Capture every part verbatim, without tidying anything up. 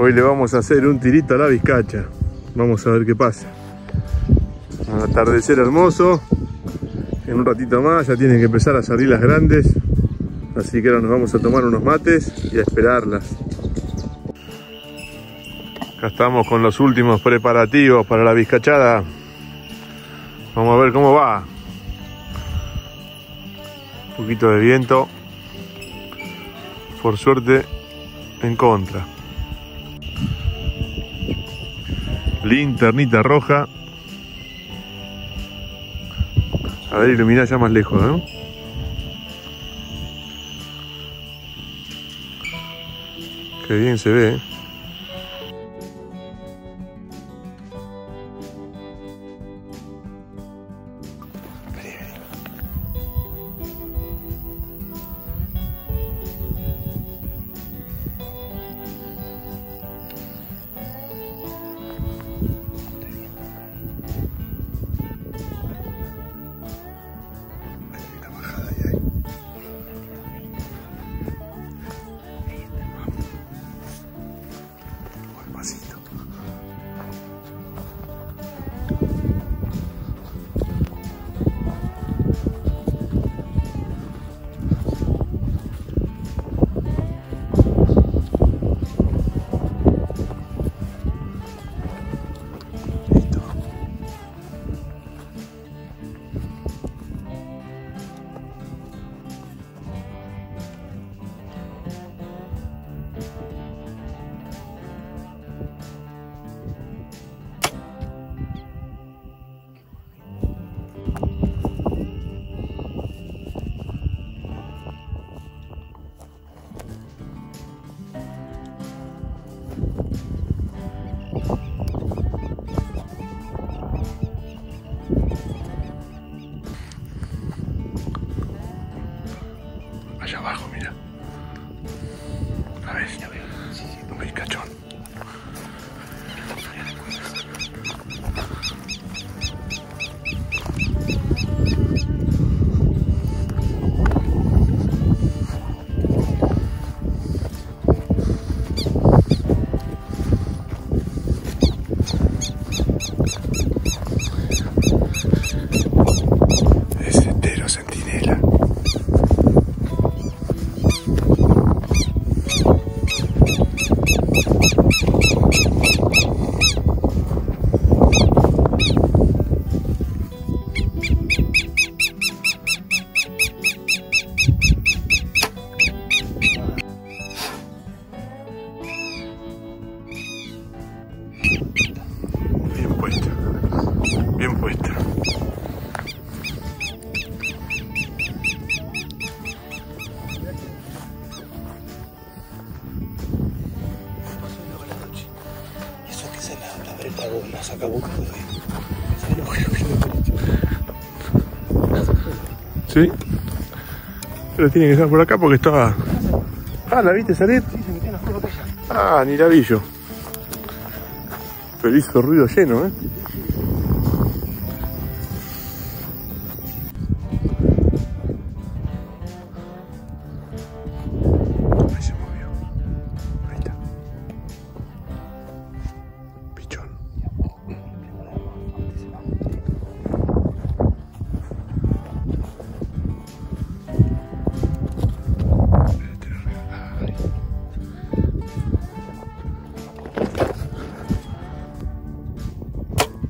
Hoy le vamos a hacer un tirito a la vizcacha. Vamos a ver qué pasa. Un atardecer hermoso. En un ratito más ya tienen que empezar a salir las grandes. Así que ahora nos vamos a tomar unos mates y a esperarlas. Acá estamos con los últimos preparativos para la vizcachada. Vamos a ver cómo va. Un poquito de viento. Por suerte, en contra. Linternita roja. A ver, ilumina ya más lejos, ¿no? Qué bien se ve, ¿eh? Allá abajo, mira. A ver, ya veo. Sí, sí, un vizcachón. Es entero centinela. Bien puesta, bien puesta. Eso que se la, la brecha la saca boca, Sí, pero tiene que estar por acá porque estaba. Ah, ¿la viste salir? Sí, se metió en la curva aquella. Ah, ni la vi yo. Pero hizo ruido lleno, ¿eh? Ahí se movió. Ahí está. Pichón. Ay.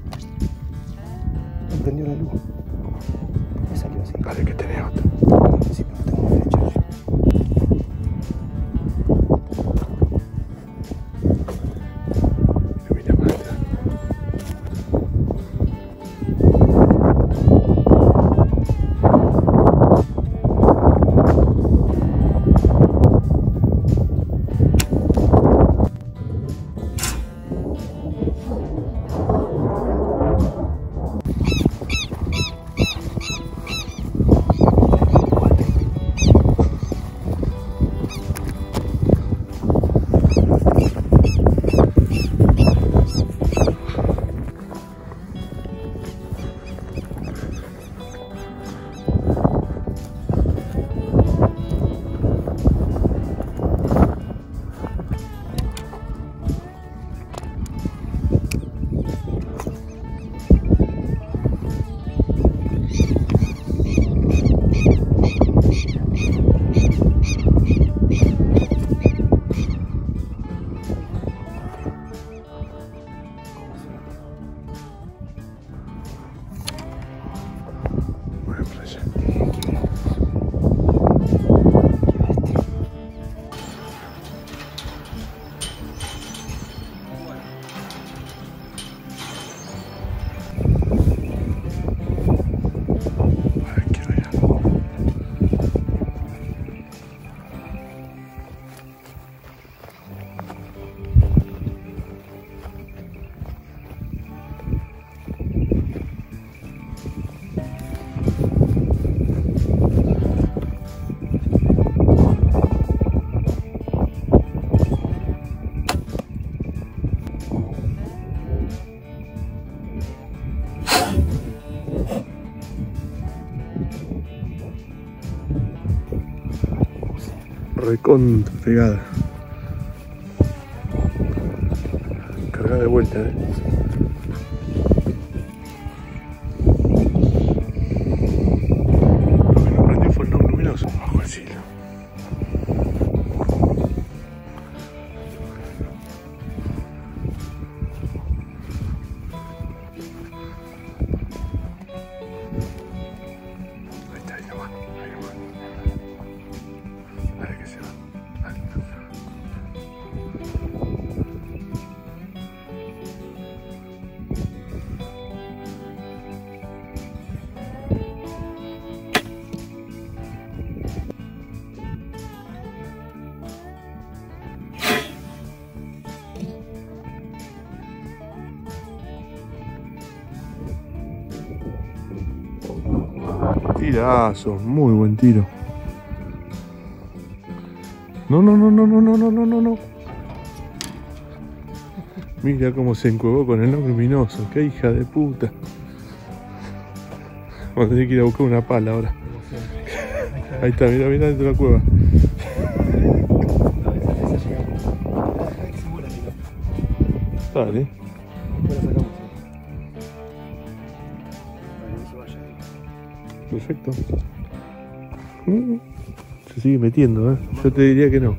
recontra pegada. Carga de vuelta, eh. Lo que nos prendió fue el no luminoso bajo el cielo. Tirazo, muy buen tiro. No, no, no, no, no, no, no, no, no, no. Mira cómo se encuevó con el no luminoso. Qué hija de puta. Vamos a tener que ir a buscar una pala ahora. Ahí está, mira, mira dentro de la cueva. Dale. Perfecto. Mm, se sigue metiendo, ¿eh? Yo te diría que no.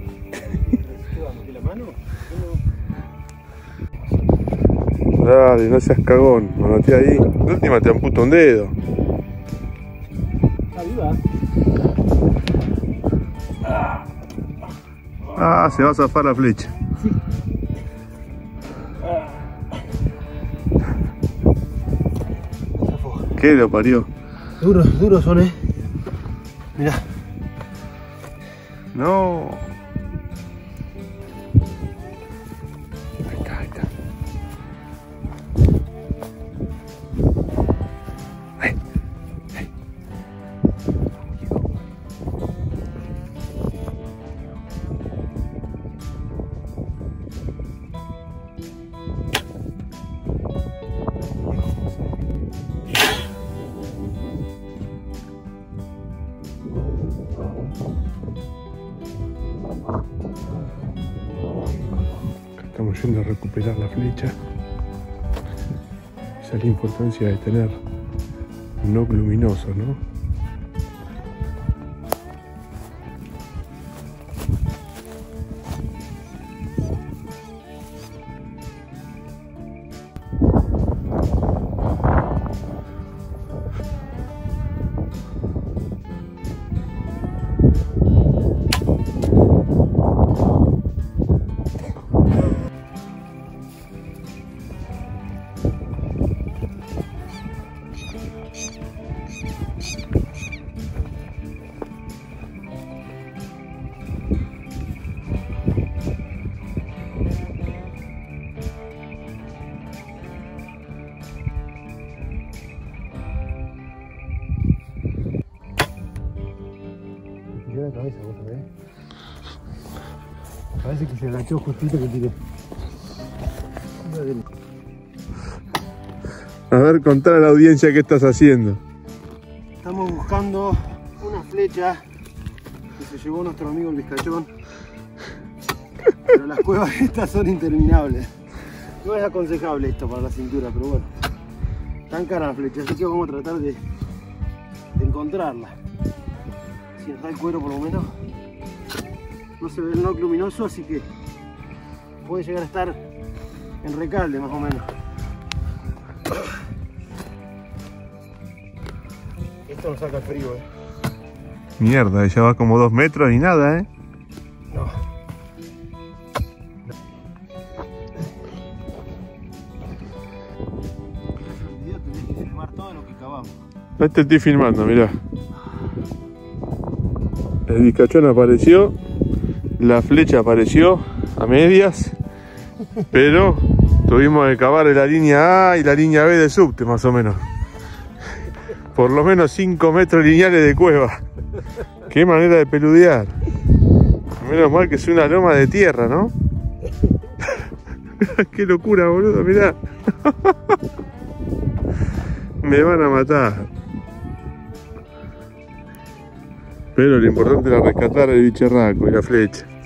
Dale, no seas cagón. Manotea ahí. De última te amputa un dedo. Ah, se va a zafar la flecha. ¿Qué lo parió? Duros, duros son, eh. Mirá. No. Ahí está, ahí está. Ahí. Ahí. Estamos yendo a recuperar la flecha. Esa es la importancia de tener un no luminoso, ¿no? La cabeza, vos sabés. Parece que se agachó justito que tiré. A ver, contar a la audiencia qué estás haciendo. Estamos buscando una flecha que se llevó nuestro amigo el Vizcachón. Pero las cuevas estas son interminables. No es aconsejable esto para la cintura, pero bueno. Tan cara la flecha, así que vamos a tratar de, de encontrarla. Si nos da el cuero por lo menos. No se ve el no luminoso, así que puede llegar a estar en Recalde más o menos. Esto nos saca el frío, eh. Mierda, ya va como dos metros y nada, eh. No. El video tenés que filmar todo lo que cavamos. Ahí te estoy filmando, mirá. El Vizcachón apareció, la flecha apareció a medias, pero tuvimos que cavar la línea A y la línea B del subte, más o menos. Por lo menos cinco metros lineales de cueva. Qué manera de peludear. Menos mal que es una loma de tierra, ¿no? Qué locura, boludo, mirá. Me van a matar. Pero lo importante era rescatar el bicharraco y la flecha.